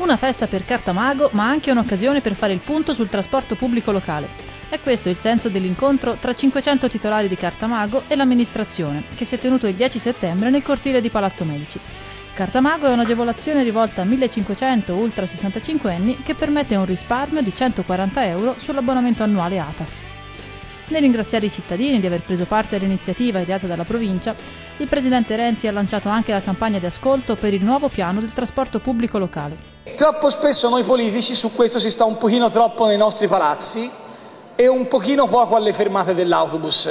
Una festa per Cartamago, ma anche un'occasione per fare il punto sul trasporto pubblico locale. È questo il senso dell'incontro tra 500 titolari di Cartamago e l'amministrazione, che si è tenuto il 10 settembre nel cortile di Palazzo Medici. Cartamago è un'agevolazione rivolta a 1500 ultra 65enni che permette un risparmio di 140 euro sull'abbonamento annuale ATAF. Nel ringraziare i cittadini di aver preso parte all'iniziativa ideata dalla provincia, il presidente Renzi ha lanciato anche la campagna di ascolto per il nuovo piano del trasporto pubblico locale. Troppo spesso noi politici su questo si sta un pochino troppo nei nostri palazzi e un pochino poco alle fermate dell'autobus,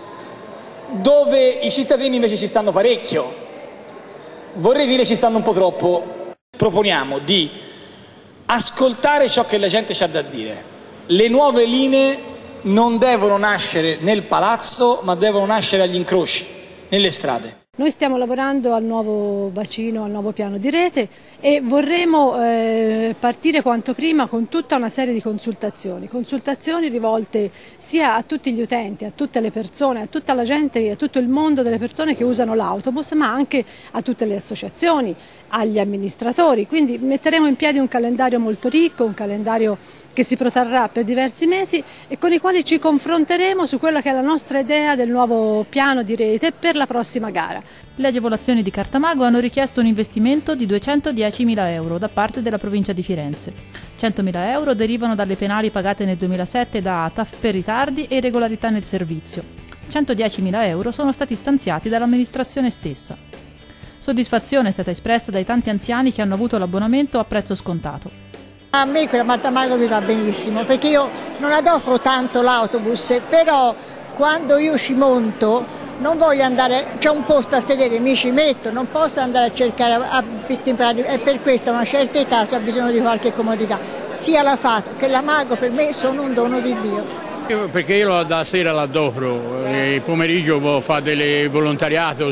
dove i cittadini invece ci stanno parecchio. Vorrei dire ci stanno un po' troppo. Proponiamo di ascoltare ciò che la gente ci ha da dire. Le nuove linee non devono nascere nel palazzo, ma devono nascere agli incroci, nelle strade. Noi stiamo lavorando al nuovo bacino, al nuovo piano di rete e vorremmo partire quanto prima con tutta una serie di consultazioni rivolte sia a tutti gli utenti, a tutte le persone, a tutta la gente, a tutto il mondo delle persone che usano l'autobus, ma anche a tutte le associazioni, agli amministratori. Quindi metteremo in piedi un calendario molto ricco, un calendario che si protrarrà per diversi mesi e con i quali ci confronteremo su quella che è la nostra idea del nuovo piano di rete per la prossima gara. Le agevolazioni di Cartamago hanno richiesto un investimento di 210.000 euro da parte della provincia di Firenze. 100.000 euro derivano dalle penali pagate nel 2007 da ATAF per ritardi e irregolarità nel servizio. 110.000 euro sono stati stanziati dall'amministrazione stessa. Soddisfazione è stata espressa dai tanti anziani che hanno avuto l'abbonamento a prezzo scontato. A me quella Cartamago mi va benissimo perché io non adoro tanto l'autobus, però quando io ci monto non voglio andare, c'è un posto a sedere, mi ci metto, non posso andare a cercare a pittimprare e per questo a una certa età si ha bisogno di qualche comodità. Sia la FAT che la Mago per me sono un dono di Dio. Perché io da sera la adoro, il pomeriggio fa del volontariato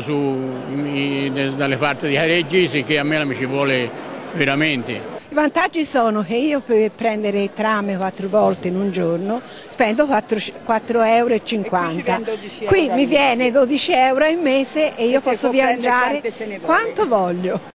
dalle parti di Careggi, che a me mi ci vuole veramente. I vantaggi sono che io per prendere tram 4 volte in un giorno spendo 4,50 euro. Qui mi viene 12 euro al mese e io posso viaggiare quanto voglio.